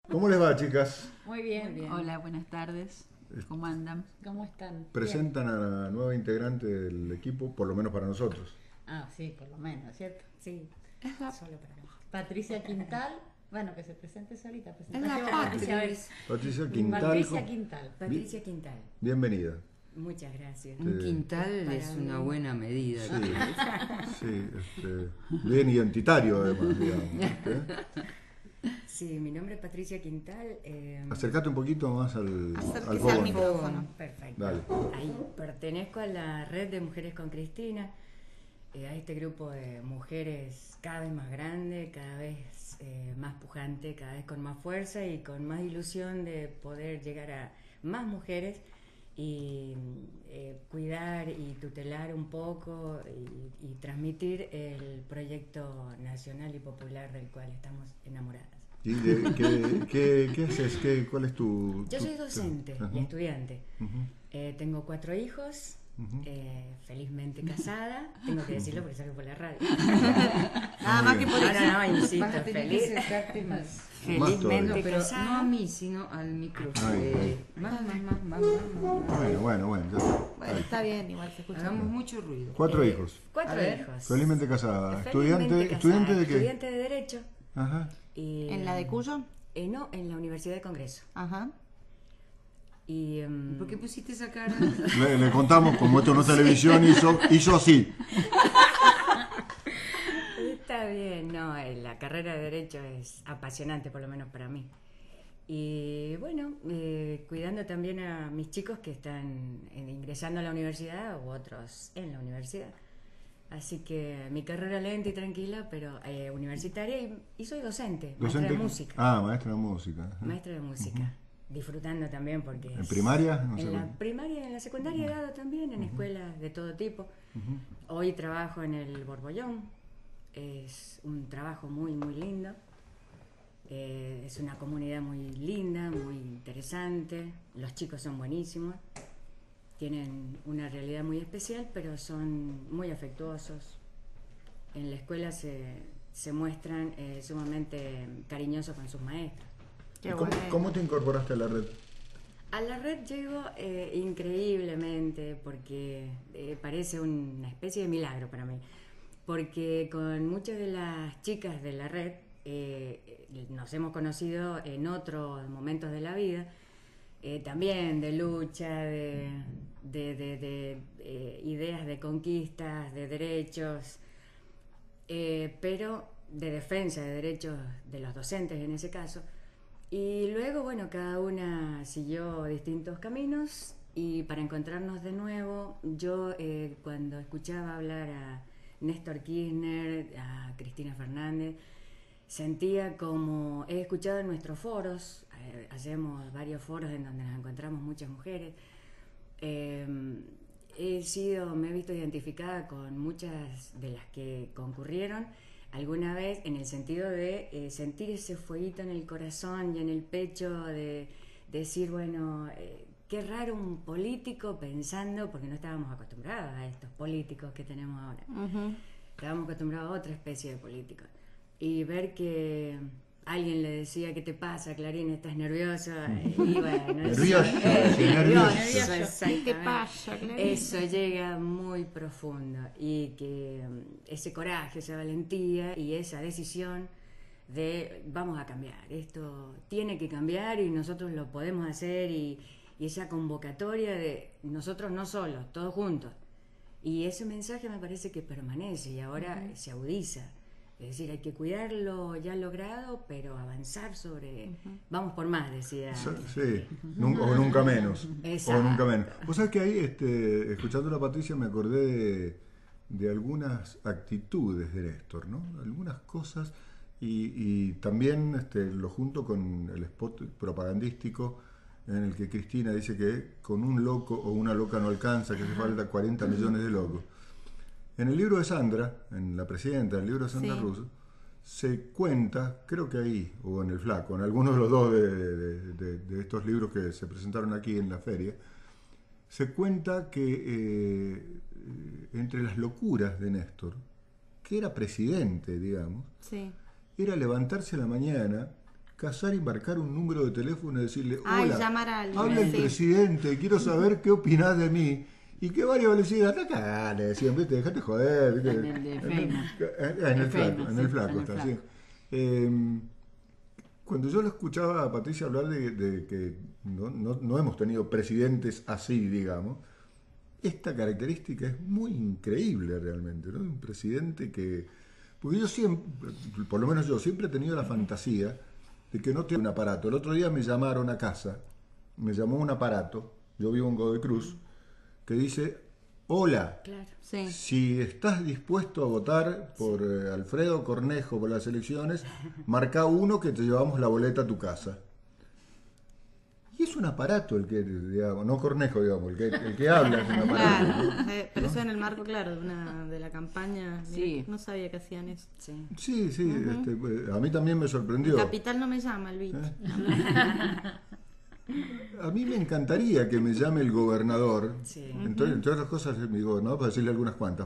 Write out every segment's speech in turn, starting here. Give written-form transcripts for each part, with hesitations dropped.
¿Cómo les va, chicas? Muy bien. Muy bien. Hola, buenas tardes. ¿Cómo andan? ¿Cómo están? Presentan a la nueva integrante del equipo, por lo menos para nosotros. Ah, sí, por lo menos, ¿cierto? Sí, Es solo para mí. Patricia Quintal, bueno, que se presente solita. Es la Patricia, a ver. Patricia Quintal. Patricia Quintal. Patricia Quintal. Bienvenida. Muchas gracias. Un quintal Para es mí. una buena medida. Sí, bien identitario además, digamos. Sí, mi nombre es Patricia Quintal. Acércate un poquito más al Acérquese al fogón. micrófono. Perfecto. Dale. Ahí pertenezco a la red de Mujeres con Cristina, a este grupo de mujeres cada vez más grande, cada vez más pujante, cada vez con más fuerza y con más ilusión de poder llegar a más mujeres y cuidar y tutelar un poco y transmitir el proyecto nacional y popular del cual estamos enamoradas. ¿Y qué haces? ¿Cuál es tu...? Yo soy docente Ajá. y estudiante. Ujú. Tengo 4 hijos, Ujú. Felizmente casada. Tengo que decirlo porque salgo por la radio. Nada más que por eso. No, insisto, Vas a tener que feliz. acercarte más. Felizmente todavía. Pero no casada. a mí, sino al micrófono. Ahí. Más. Bueno, ya está. Bueno, está bien, igual se escucha. Hagamos mucho ruido. 4 hijos. 4 A ver. hijos. Felizmente casada. Felizmente casada. ¿Estudiante de qué? Estudiante de Derecho. Ajá. Y, ¿En la de Cuyo? No, en la Universidad de Congreso. Ajá. Y, ¿Por qué pusiste esa cara? Le contamos, como esto no es televisión, hizo así. Está bien, no, la carrera de Derecho es apasionante, por lo menos para mí. Y bueno, cuidando también a mis chicos que están ingresando a la universidad u otros en la universidad. Así que mi carrera lenta y tranquila, pero universitaria y soy docente, maestra de música. Ah, maestra de música. Ajá. Maestra de música, disfrutando también porque... ¿En primaria? No sé En la cuál. primaria, en la secundaria he dado también, en escuelas de todo tipo. Hoy trabajo en el Borbollón, es un trabajo muy, muy lindo. Es una comunidad muy linda, muy interesante. Los chicos son buenísimos. Tienen una realidad muy especial, pero son muy afectuosos. En la escuela se muestran sumamente cariñosos con sus maestros. Qué ¿Y cómo te incorporaste a la red? A la red llego increíblemente porque parece una especie de milagro para mí. Porque con muchas de las chicas de la red nos hemos conocido en otros momentos de la vida, también de lucha, de ideas de conquistas, de derechos, pero de defensa de derechos de los docentes en ese caso. Y luego, bueno, cada una siguió distintos caminos y para encontrarnos de nuevo, yo cuando escuchaba hablar a Néstor Kirchner, a Cristina Fernández, sentía como he escuchado en nuestros foros, hacemos varios foros en donde nos encontramos muchas mujeres, me he visto identificada con muchas de las que concurrieron alguna vez en el sentido de sentir ese fueguito en el corazón y en el pecho, de decir, bueno, qué raro un político pensando, porque no estábamos acostumbrados a estos políticos que tenemos ahora. Estábamos acostumbrados a otra especie de políticos. Y ver que alguien le decía, ¿qué te pasa, Clarín? ¿Estás nervioso? Y bueno, Nervioso. ¿Qué pasa, Clarín? eso llega muy profundo. Y que ese coraje, esa valentía y esa decisión de vamos a cambiar. Esto tiene que cambiar y nosotros lo podemos hacer y esa convocatoria de nosotros no solos, todos juntos. Y ese mensaje me parece que permanece y ahora se agudiza. Es decir, hay que cuidar lo ya logrado, pero avanzar sobre... Vamos por más, decía. Sí, o nunca menos. Exacto. O nunca menos. Vos sabés que ahí, escuchando a la Patricia, me acordé de algunas actitudes de Néstor, ¿no? Algunas cosas, y también lo junto con el spot propagandístico en el que Cristina dice que con un loco o una loca no alcanza, que hace falta 40 millones de locos. En el libro de Sandra, en La Presidenta, el libro de Sandra Russo, se cuenta, creo que ahí, o en El Flaco, en algunos de los dos de estos libros que se presentaron aquí en la feria, se cuenta que entre las locuras de Néstor, que era presidente, digamos, era levantarse a la mañana, casar y marcar un número de teléfono y decirle, Ay, hola, llamar a alguien, habla el sí. presidente, quiero saber qué opinás de mí. Y que varios le decían, acá, le decían, viste, dejate joder, viste. En el de Feynman. En el flaco, Feynman, en el sí, flaco en el está, flaco. sí. Cuando yo lo escuchaba a Patricia hablar de que no hemos tenido presidentes así, digamos, esta característica es muy increíble realmente, ¿no? Un presidente que... Porque yo siempre, por lo menos yo, siempre he tenido la fantasía de que no tiene un aparato. El otro día me llamaron a casa, me llamó un aparato, yo vivo en Godoy Cruz, que dice, hola, Claro. Sí. si estás dispuesto a votar por Alfredo Cornejo por las elecciones, marca 1 que te llevamos la boleta a tu casa. Y es un aparato el que, digamos, no Cornejo, digamos, el que habla es un aparato. Claro, ¿no? pero eso en el marco, claro, de la campaña. Sí. Mirá, no sabía que hacían eso. Sí. Sí, sí, a mí también me sorprendió. Capital no me llama el bicho. A mí me encantaría que me llame el gobernador, Sí. entre otras cosas mi gobernador, para decirle algunas cuantas,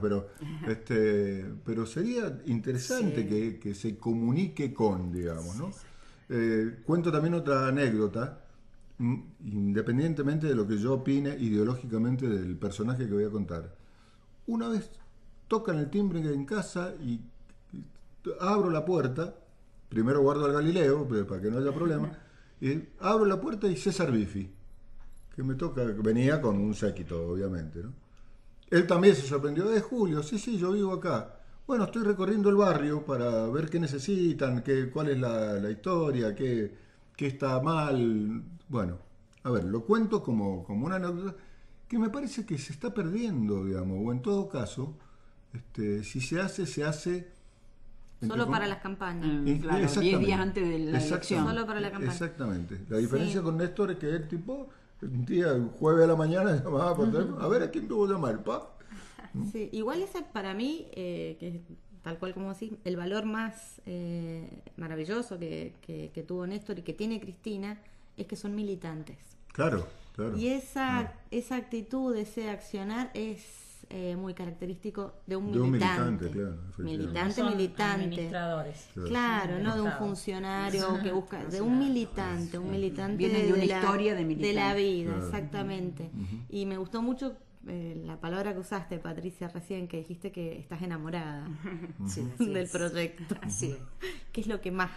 pero sería interesante Sí. que se comunique con, digamos, ¿no? Cuento también otra anécdota, independientemente de lo que yo opine ideológicamente del personaje que voy a contar. Una vez tocan el timbre en casa y abro la puerta, primero guardo al Galileo, para que no haya problema, y abro la puerta y César Bifi, que me toca, venía con un séquito, obviamente, ¿no? Él también se sorprendió, Julio, sí, yo vivo acá. Bueno, estoy recorriendo el barrio para ver qué necesitan, cuál es la historia, qué está mal. Bueno, a ver, lo cuento como una anécdota que me parece que se está perdiendo, digamos, o en todo caso, si se hace... Solo para las campañas. Claro, 10 Exactamente. días antes de la elección. Solo para la campaña. Exactamente. La diferencia Sí. con Néstor es que el tipo, un día, el jueves a la mañana, llamaba por teléfono, a ver a quién tuvo que llamar, pa. Sí, igual ese para mí, que es tal cual como decís, el valor más maravilloso que tuvo Néstor y que tiene Cristina es que son militantes. Claro, claro. Y esa actitud, ese accionar es muy característico de un De un militante. militante, claro, efectivamente. Son Militante. administradores. Claro, no de un Estado. funcionario que busca, de un militante Vienen de una la- historia de militante. de la vida, Claro. exactamente. Y me gustó mucho la palabra que usaste, Patricia, recién, que dijiste que estás enamorada Sí, así del es. proyecto. Así es. ¿Qué es lo que más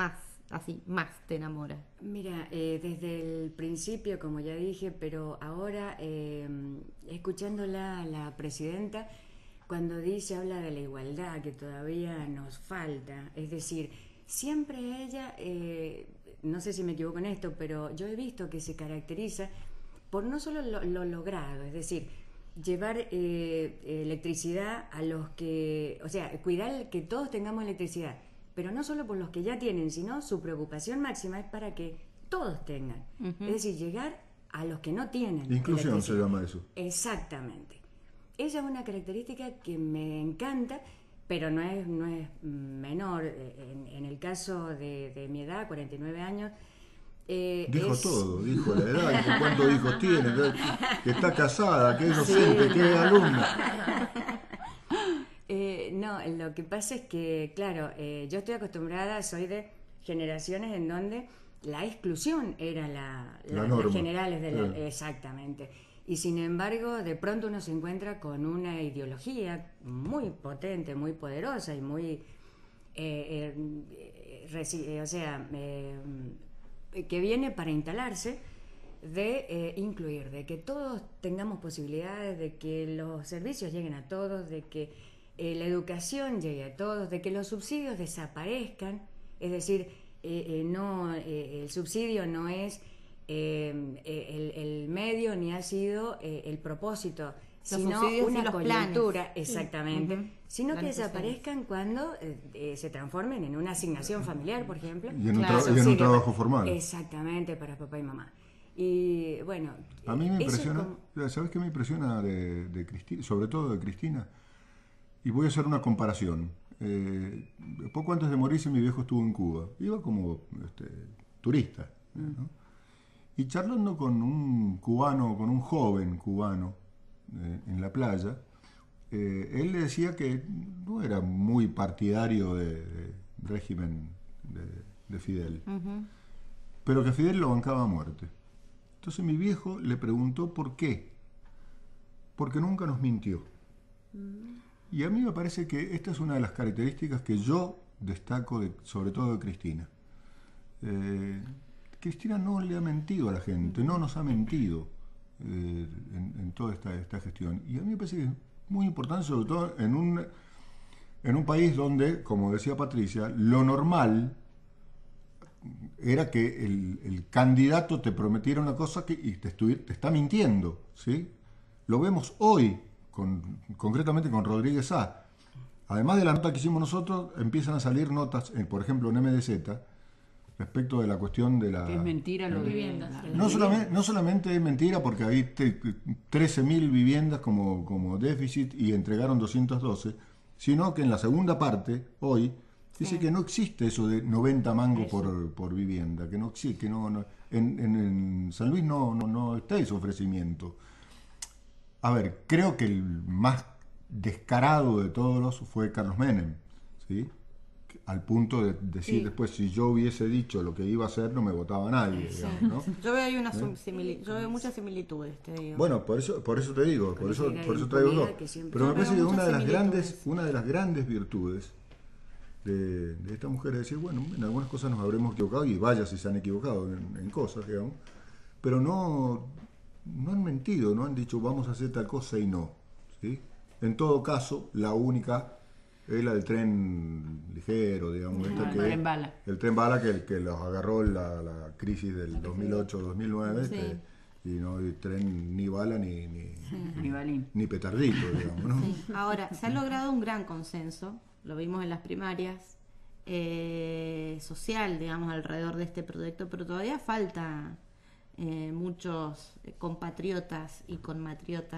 te enamora? Mira, desde el principio, como ya dije, pero ahora escuchándola a la presidenta, cuando habla de la igualdad que todavía nos falta, es decir, siempre ella, no sé si me equivoco en esto, pero yo he visto que se caracteriza por no solo lo logrado, es decir, llevar electricidad a los que, o sea, cuidar que todos tengamos electricidad, pero no solo por los que ya tienen, sino su preocupación máxima es para que todos tengan. Es decir, llegar a los que no tienen. Inclusión se electricidad. llama eso. Exactamente. Esa es una característica que me encanta, pero no es menor. En el caso de mi edad, 49 años, Dijo es- todo, dijo la edad, dijo cuántos hijos tiene, que está casada, que es docente, que es alumna. No, lo que pasa es que, claro, yo estoy acostumbrada, soy de generaciones en donde la exclusión era las norma, generales de claro. exactamente. Y sin embargo, de pronto uno se encuentra con una ideología muy potente, muy poderosa y muy, que viene para instalarse de incluir, de que todos tengamos posibilidades, de que los servicios lleguen a todos, de que la educación llegue a todos, de que los subsidios desaparezcan, es decir, el subsidio no es el medio ni ha sido el propósito, Los sino subsidios y una los coyuntura, planes. exactamente, Ujú. sino que Planes desaparezcan cuando se transformen en una asignación familiar, por ejemplo. Y en un, Claro. y en un Subsidio trabajo para- formal. Exactamente, para papá y mamá. Y bueno, A mí me eso es impresiona, como- ¿sabes qué me impresiona de Cristina? Sobre todo de Cristina. Y voy a hacer una comparación. Poco antes de morirse mi viejo estuvo en Cuba. Iba como turista, ¿no? Y charlando con un cubano, con un joven cubano en la playa, él le decía que no era muy partidario de régimen de Fidel, Ujú. pero que Fidel lo bancaba a muerte. Entonces mi viejo le preguntó por qué. Porque nunca nos mintió. Y a mí me parece que esta es una de las características que yo destaco sobre todo de Cristina. Cristina no le ha mentido a la gente, no nos ha mentido en toda esta gestión. Y a mí me parece que es muy importante, sobre todo en un país donde, como decía Patricia, lo normal era que el candidato te prometiera una cosa y te está mintiendo, ¿sí? Lo vemos hoy, concretamente con Rodríguez A. Además de la nota que hicimos nosotros, empiezan a salir notas, por ejemplo en MDZ, respecto de la cuestión de la... Que es mentira lo de Viviendas. No solamente es mentira porque hay 13.000 viviendas como déficit y entregaron 212, sino que en la segunda parte, hoy, dice que no existe eso de 90 mangos por vivienda, que no existe, que no en San Luis no está ese ofrecimiento. A ver, creo que el más descarado de todos fue Carlos Menem, ¿sí? Al punto de decir después, si yo hubiese dicho lo que iba a hacer, no me votaba nadie, digamos, ¿no? Yo veo ahí yo veo muchas similitudes, te digo. Bueno, por eso te digo, por eso la traigo dos. impunidad que siempre- Pero me Yo parece veo que muchas una de las grandes virtudes de esta mujer es decir, bueno, en algunas cosas nos habremos equivocado, y vaya si se han equivocado en cosas, digamos, pero no han mentido, no han dicho vamos a hacer tal cosa y no, ¿sí? En todo caso, la única es la del tren ligero, digamos, el tren bala. el tren bala que los agarró la crisis del 2008-2009, Sí. y no hay tren ni bala Ni balín. ni petardito, digamos, ¿no? Sí. Ahora, se ha logrado un gran consenso, lo vimos en las primarias, social, digamos, alrededor de este proyecto, pero todavía falta muchos compatriotas y conmatriotas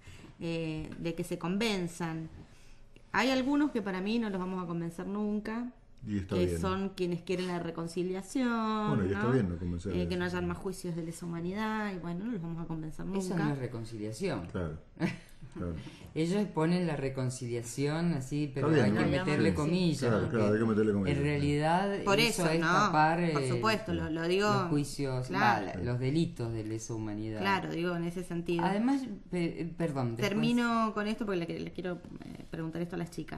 de que se convenzan. Hay algunos que para mí no los vamos a convencer nunca, Y está que bien. son quienes quieren la reconciliación, Bueno, y está ¿no? bien no convencerles. Que no hayan más juicios de lesa humanidad, y bueno, no los vamos a convencer nunca. Eso no es reconciliación. Claro, claro. Ellos ponen la reconciliación así, pero Está hay bien, que ¿no? meterle Sí. comillas. Claro, porque claro, hay que meterle comillas. En realidad, Por eso, es no, tapar por supuesto, lo digo, los juicios, claro. los delitos de lesa humanidad. Claro, digo, en ese sentido. Además, perdón, después- Termino con esto porque le quiero preguntar esto a las chicas.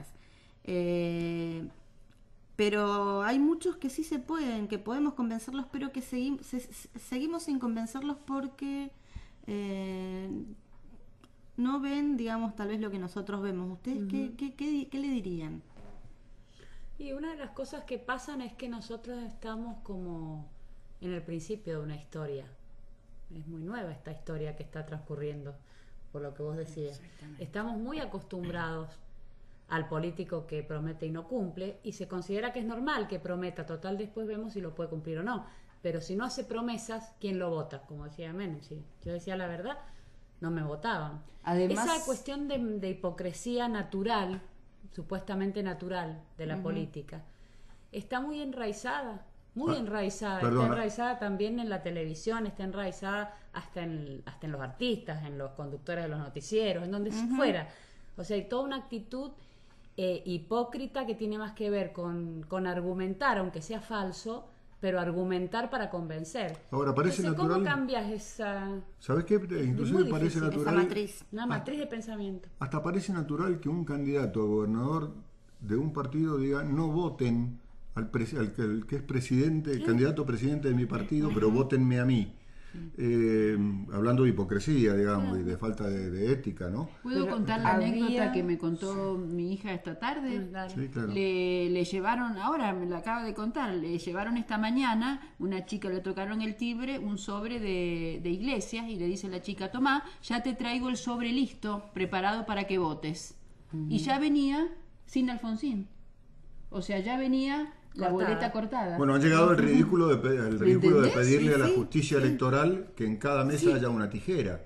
Pero hay muchos que sí se pueden, que podemos convencerlos, pero que seguimos sin convencerlos porque no ven, digamos, tal vez lo que nosotros vemos. ¿Ustedes qué le dirían? Y una de las cosas que pasan es que nosotros estamos como en el principio de una historia. Es muy nueva esta historia que está transcurriendo, por lo que vos decías. Estamos muy acostumbrados al político que promete y no cumple, y se considera que es normal que prometa, total después vemos si lo puede cumplir o no. Pero si no hace promesas, ¿quién lo vota? Como decía Menem, si yo decía la verdad, no me votaban. Además- Esa cuestión de hipocresía natural, supuestamente natural de la política, está muy enraizada, está perdona. enraizada también en la televisión, está enraizada hasta en los artistas, en los conductores de los noticieros, en donde fuera. O sea, hay toda una actitud hipócrita que tiene más que ver con argumentar, aunque sea falso, pero argumentar para convencer. Ahora, parece Entonces, natural. ¿cómo cambias esa ¿Sabes qué? Inclusive muy parece difícil, esa natural. matriz. una matriz de pensamiento? Hasta parece natural que un candidato a gobernador de un partido diga no voten al que es presidente, el candidato presidente de mi partido, pero votenme a mí. Hablando de hipocresía, digamos, y de falta de ética, ¿no? ¿Puedo Pero contar la había- anécdota que me contó mi hija esta tarde? Dale. Sí, claro. Le llevaron, ahora me la acaba de contar, le llevaron esta mañana, una chica le tocaron el timbre, un sobre de Iglesias, y le dice la chica, tomá, ya te traigo el sobre listo, preparado para que votes. Y ya venía sin Alfonsín. O sea, ya venía la Cortada. boleta cortada. Bueno, han llegado al ridículo de entendés? pedirle a la Sí, justicia electoral que en cada mesa haya una tijera.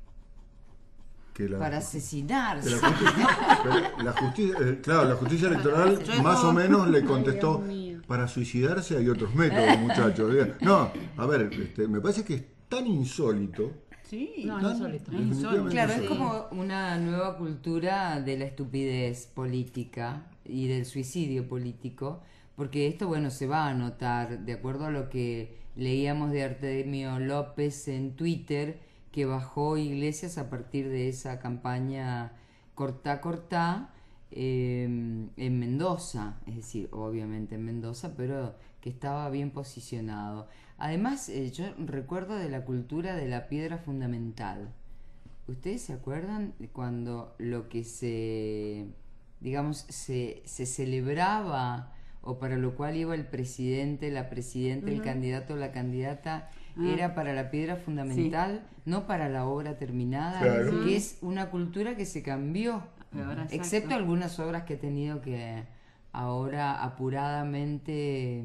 Que la, para que asesinarse. la justicia, claro, la justicia electoral más o menos le contestó, Dios mío. para suicidarse hay otros métodos, muchachos. No, a ver, me parece que es tan insólito. Sí. No, es insólito. definitivamente Claro, es insólito. como una nueva cultura de la estupidez política y del suicidio político, porque esto, bueno, se va a notar, de acuerdo a lo que leíamos de Artemio López en Twitter, que bajó Iglesias a partir de esa campaña Cortá, Cortá, en Mendoza, es decir, obviamente en Mendoza, pero que estaba bien posicionado. Además, yo recuerdo de la cultura de la piedra fundamental. ¿Ustedes se acuerdan de cuando lo que se celebraba, o para lo cual iba el presidente, la presidenta, el candidato o la candidata, era para la piedra fundamental, no para la obra terminada? Claro. Que es una cultura que se cambió, Ahora, exacto. excepto algunas obras que he tenido que ahora apuradamente,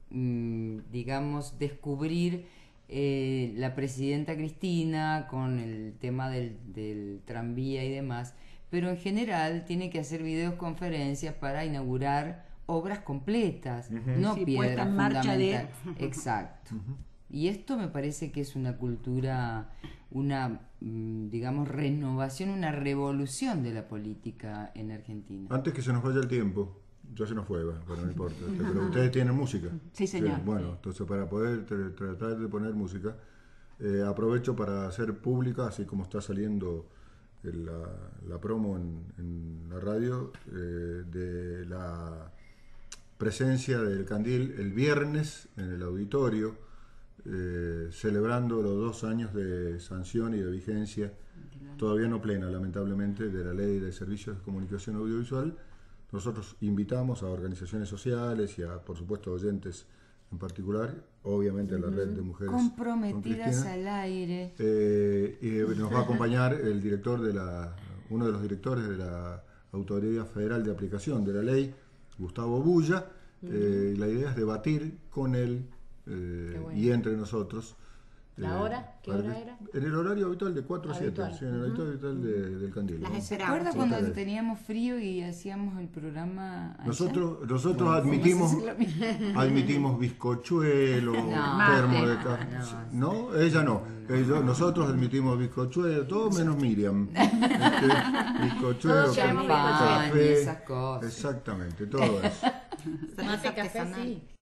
digamos, descubrir. La presidenta Cristina con el tema del tranvía y demás, pero en general tiene que hacer videoconferencias para inaugurar obras completas, no Sí, piedra puesta en marcha de- fundamental. Exacto. Y esto me parece que es una cultura, una, digamos, renovación, una revolución de la política en Argentina. Antes que se nos vaya el tiempo, ya se nos fue, pero no importa. Pero ustedes tienen música. Sí, señor. Bien, bueno, entonces para poder tratar de poner música, aprovecho para hacer pública, así como está saliendo la promo en la radio, de la presencia del Candil el viernes en el auditorio, celebrando los 2 años de sanción y de vigencia, todavía no plena, lamentablemente, de la Ley de Servicios de Comunicación Audiovisual. Nosotros invitamos a organizaciones sociales y a, por supuesto, oyentes en particular, obviamente a la red de mujeres Comprometidas con Cristina. al aire. Y nos va a acompañar el director uno de los directores de la Autoridad Federal de Aplicación de la Ley, Gustavo Bulla. La idea es debatir con él bueno. y entre nosotros. ¿La hora? ¿Qué hora era? En el horario habitual de 4 a 7, Habitual. sí, en el horario habitual del Candil. Las ¿no? ¿Se esperamos. acuerda Sí. cuando teníamos frío y hacíamos el programa allá? Nosotros Bueno, admitimos, vamos a hacer lo mismo. admitimos bizcochuelo, termo de café. No, ella no. Nosotros admitimos bizcochuelo, todo menos Miriam. Bizcochuelo, Todos queremos champán y café. esas cosas. Exactamente, todo eso. Cerveza Mate, café, artesanal. sí.